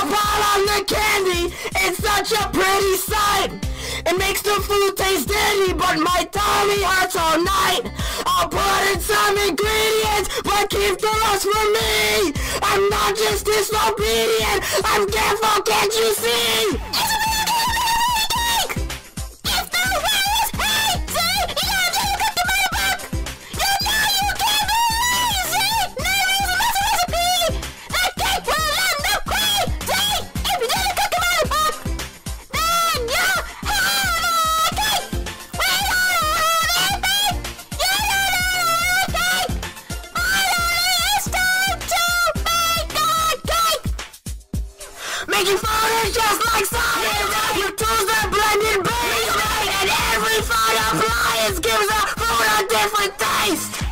pile on the candy, it's such a pretty sight. It makes the food taste dirty, but my tummy hurts all night. I'll put in some ingredients, but keep the rest for me. I'm not just disobedient, I'm careful, can't you see? Making food is just like science. You choose the blended base, and every food appliance gives the food a different taste.